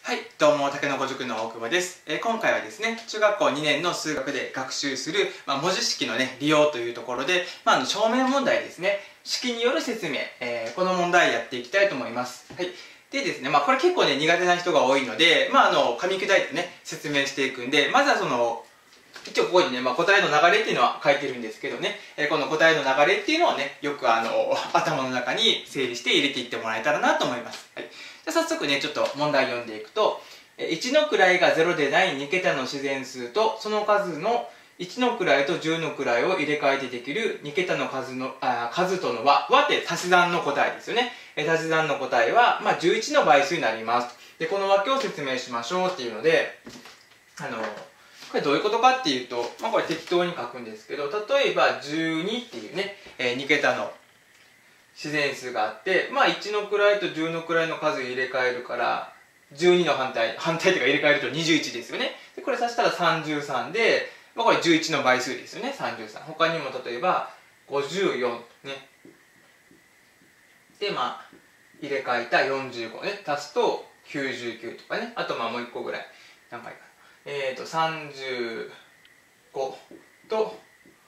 はい、どうも、竹の子塾の大久保です。今回はですね、中学校2年の数学で学習する、文字式のね、利用というところで、証明問題ですね、式による説明、この問題やっていきたいと思います。はい。でですね、これ結構ね、苦手な人が多いので、噛み砕いてね、説明していくんで、まずは一応ここにね、答えの流れっていうのは書いてるんですけどね、この答えの流れっていうのをね、よく頭の中に整理して入れていってもらえたらなと思います。はい。じゃあ早速ね、ちょっと問題読んでいくと、1の位が0でない2桁の自然数と、その数の1の位と10の位を入れ替えてできる2桁の数との和って足し算の答えですよね。足し算の答えは、11の倍数になります。で、この訳を説明しましょうっていうので、これどういうことかっていうと、これ適当に書くんですけど、例えば12っていうね、2桁の自然数があって、1の位と10の位の数を入れ替えるから、12の反対というか入れ替えると21ですよね。で、これ足したら33で、これ11の倍数ですよね、33。他にも例えば、54ね。で、入れ替えた45ね、足すと99とかね。あともう1個ぐらい。何回かな。35と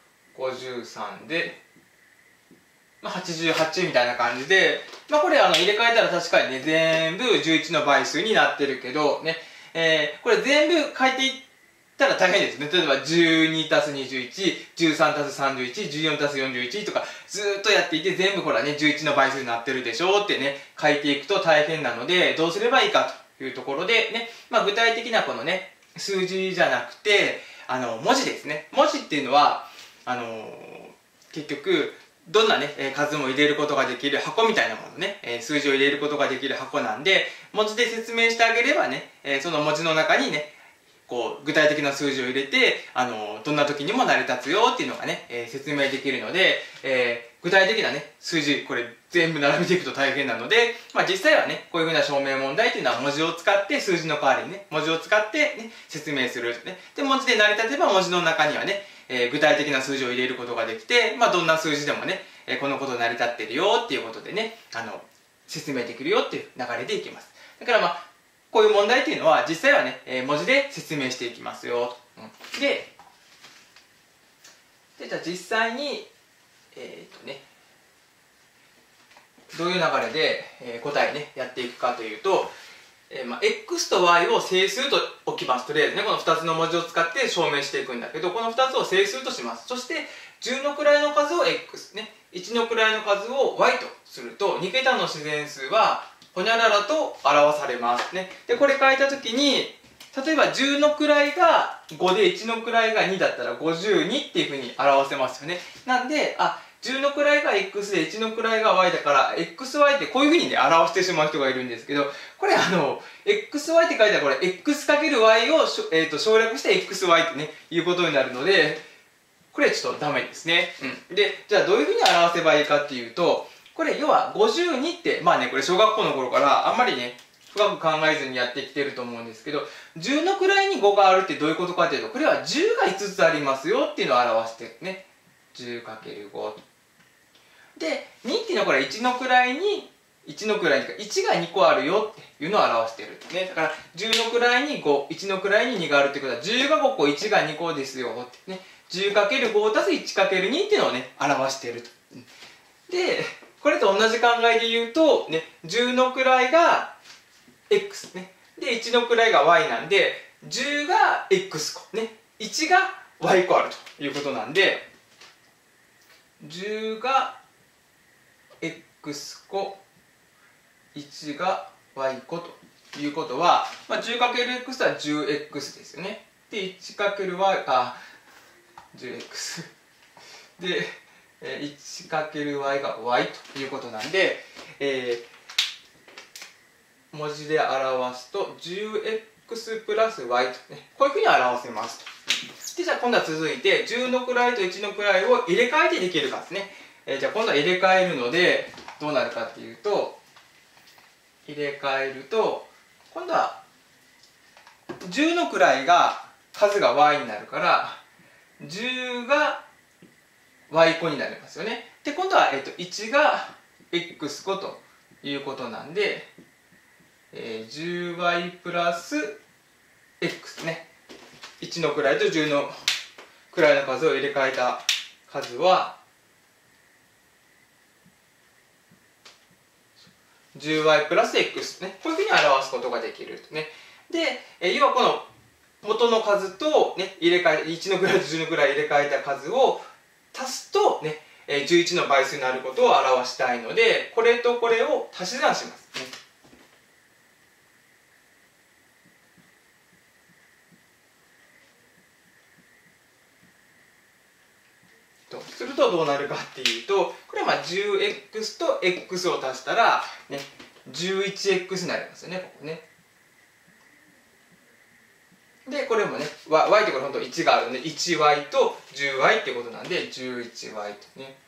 53で、88みたいな感じで、これ入れ替えたら確かにね、全部11の倍数になってるけど、ね、これ全部書いていったら大変ですね。例えば12たす21、13たす31、14たす41とか、ずーっとやっていて、全部これはね、11の倍数になってるでしょうってね、書いていくと大変なので、どうすればいいかというところで、ね、具体的なこのね、数字じゃなくて、文字ですね。文字っていうのは、結局、どんなね、数も入れることができる箱みたいなものね、数字を入れることができる箱なんで、文字で説明してあげればね、その文字の中にね、具体的な数字を入れて、どんな時にも成り立つよっていうのがね、説明できるので、具体的なね、数字、これ全部並べていくと大変なので、実際はね、こういうふうな証明問題っていうのは文字を使って、数字の代わりにね、文字を使ってね、説明する、ね。で、文字で成り立てば文字の中にはね、具体的な数字を入れることができて、どんな数字でもね、このこと成り立ってるよっていうことでね、説明できるよっていう流れでいきます。だからこういう問題っていうのは実際はね、文字で説明していきますよ。で、じゃあ実際に、どういう流れで、答えね、やっていくかというと、x と y を整数と置きます。とりあえずね、この2つの文字を使って証明していくんだけど、この2つを整数とします。そして、10の位の数を x ね、1の位の数を y とすると、2桁の自然数は、ほにゃららと表されますね。で、これ書いたときに、例えば10の位が5で1の位が2だったら52っていうふうに表せますよね。なんで、10の位が x で1の位が y だから、xy ってこういうふうにね、表してしまう人がいるんですけど、これxy って書いたらこれ x×y を省略して xy ってね、いうことになるので、これちょっとダメですね。で、じゃあどういうふうに表せばいいかっていうと、これ要は52って、これ小学校の頃からあんまりね、深く考えずにやってきてると思うんですけど、10の位に5があるってどういうことかっていうと、これは10が5つありますよっていうのを表してるね。10×5。で、2っていうのはこれ1の位に1が2個あるよっていうのを表してる。ね。だから、10の位に5、1の位に2があるってことは、10が5個、1が2個ですよってね。10×5 たす 1×2 っていうのをね、表してると。で、これと同じ考えで言うと、ね、10の位が x ね。で、1の位が y なんで、10が x 個。ね。1が y 個あるということなんで、10が x 個、1が y 個ということは、10×x は 10x ですよね。で、1×y、10x。で、1×y が y ということなんで、文字で表すと 10x プラス y と、ね、こういうふうに表せますと。で、じゃあ今度は続いて10の位と1の位を入れ替えてできるかですね。じゃあ今度は入れ替えるのでどうなるかっていうと、入れ替えると今度は10の位が数が y になるから10が y 個になりますよね。で、今度は、1が x 個ということなんで、 10y プラス x ね。1の位と10の位の数を入れ替えた数は 10y プラス x ね。こういうふうに表すことができるね。で、要はこの元の数と、ね、入れ替え、1の位と10の位入れ替えた数を足すと、ね、11の倍数になることを表したいので、これとこれを足し算します、ね。するとどうなるかっていうと、これは10x と x を足したら、ね、11x になりますよね、ここね。で、これもね、y ってこれ本当1があるので、1y と 10y っていうことなんで、11y とね。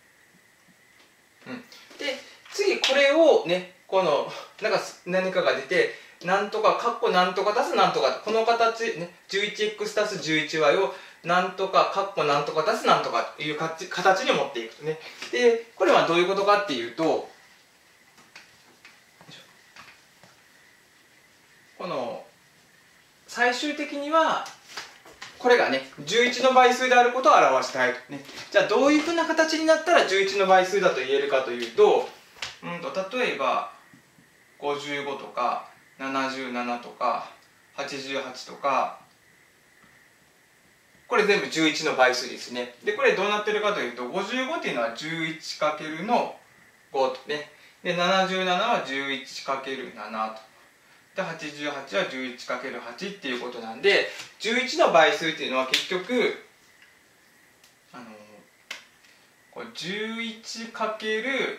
で、次これをね、この、何かが出て、なんとか、カッコなんとか足すなんとか、この形、ね、11x 足す 11y を、なんとか、カッコなんとか足すなんとかという形に持っていくとね。で、これはどういうことかっていうと、この、最終的には、これがね、11の倍数であることを表したいとね。じゃあどういうふうな形になったら11の倍数だと言えるかというと、例えば、55とか、77とか、88とか、これ全部11の倍数ですね。で、これどうなってるかというと、55っていうのは 11× の5とね。で、77は 11×7 と。で、88は 11×8 っていうことなんで、11の倍数っていうのは結局、これ11×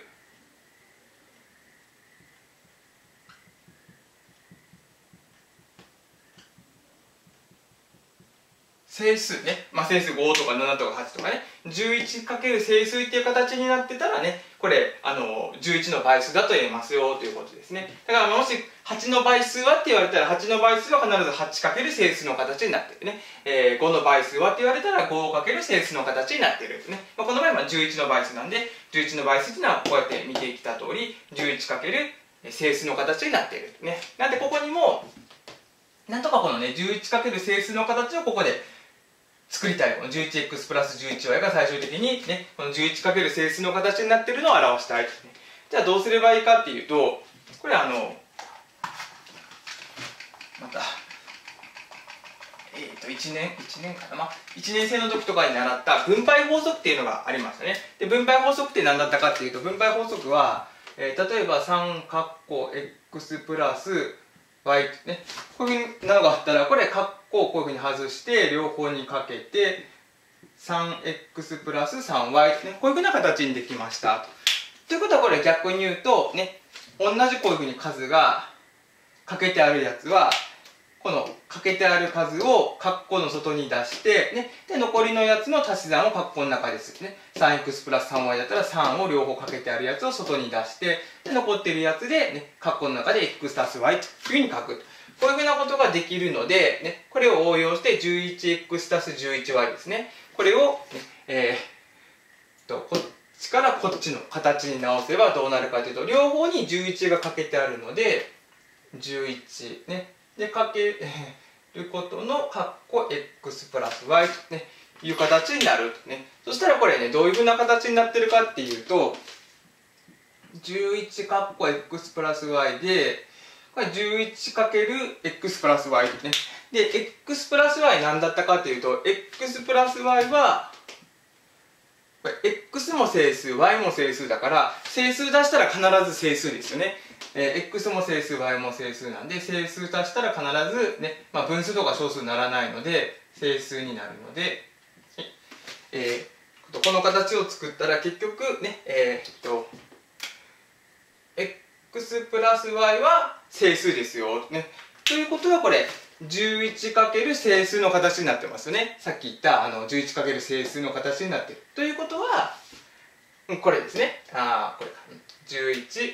整数ね、整数5とか7とか8とかね、11× 整数っていう形になってたらね、これ11の倍数だと言えますよということですね。だからもし8の倍数はって言われたら、8の倍数は必ず 8× 整数の形になってるね。5の倍数はって言われたら 5× 整数の形になってるね。この場合は11の倍数なんで、11の倍数っていうのはこうやって見てきた通り、11× 整数の形になっているね。なんでここにも、なんとかこのね、11× 整数の形をここで作りたい。この 11x プラス 11y が最終的にね、この 11× 整数の形になっているのを表したいと、ね。じゃあどうすればいいかっていうと、これまた、1年かな、1年生の時とかに習った分配法則っていうのがありましたね。で、分配法則って何だったかっていうと、分配法則は、例えば3括弧 x プラスy ね、こういうふうなのがあったら、これ括弧をこういうふうに外して両方にかけて 3x プラス 3y ね、こういうふうな形にできましたと。ということはこれ逆に言うとね、同じこういうふうに数がかけてあるやつは、このかけてある数を括弧の外に出して、ね、で残りのやつの足し算を括弧の中ですね。3x プラス 3y だったら3を両方かけてあるやつを外に出して、で残っているやつで、ね、括弧の中で x 足す y というふうに書く。こういうふうなことができるので、ね、これを応用して 11x 足す 11y ですね。これを、こっちからこっちの形に直せばどうなるかというと、両方に11がかけてあるので、11ね。で、かけることの括弧 x プラス y と、ね、いう形になるとね。そしたらこれね、どういうふうな形になってるかっていうと、11括弧 x プラス y で、これ 11×x プラス y ね。で、x プラス y 何だったかというと、x プラス y は、これ x も整数、y も整数だから、整数出したら必ず整数ですよね。x も整数、y も整数なんで、整数足したら必ずね、分数とか小数にならないので、整数になるので、この形を作ったら結局ね、x プラス y は整数ですよ、ね。ということはこれ、11× 整数の形になってますよね。さっき言った 11× 整数の形になっている。ということは、これですね。これか。11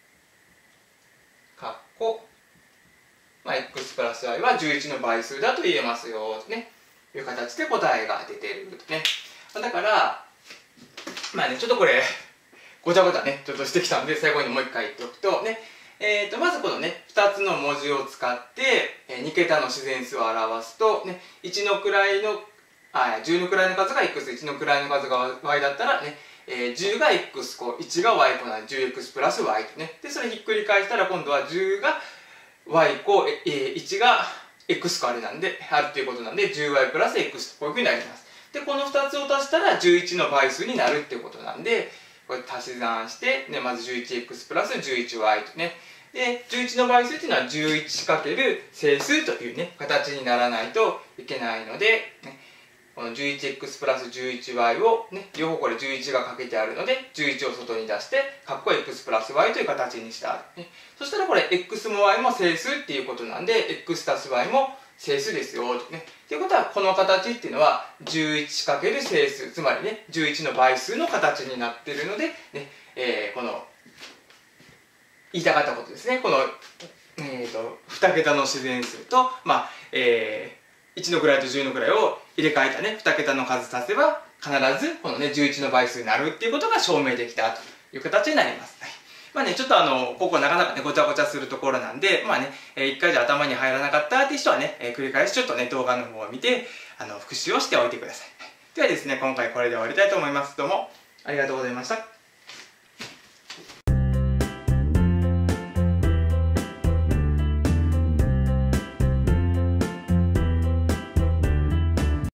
括弧、x プラス y は11の倍数だと言えますよ、ね。いう形で答えが出ているね。だから、ちょっとこれ、ごちゃごちゃね、ちょっとしてきたんで、最後にもう一回言っておくと、ね、 まずこのね、2つの文字を使って、2桁の自然数を表すと、ね、1の位の、10の位の数が x、1の位の数が y だったらね、10が x 個、1が y 個なので 10x プラス y とね。で、それひっくり返したら今度は10が y 個、1が x 個あるっていうことなんで、10y プラス x とこういうふうになります。で、この2つを足したら11の倍数になるっていうことなんで、これ足し算して、ね、まず 11x プラス 11y とね。で、11の倍数っていうのは 11× 整数というね、形にならないといけないので、ね、この 11x プラス 11y をね、両方これ11がかけてあるので、11を外に出して、x プラス y という形にしてある。ね、そしたらこれ x も y も整数っていうことなんで、x 足す y も整数ですよとね。ということは、この形っていうのは 11× 整数、つまりね、11の倍数の形になっているので、ね、この、言いたかったことですね。この、2桁の自然数と、1の位と10の位を入れ替えたね、2桁の数足せば、必ずこのね、11の倍数になるっていうことが証明できたという形になります。はい、ちょっとここなかなかね、ごちゃごちゃするところなんで、一回じゃ頭に入らなかったっていう人はね、繰り返しちょっとね、動画の方を見て、復習をしておいてください。ではですね、今回これで終わりたいと思います。どうもありがとうございました。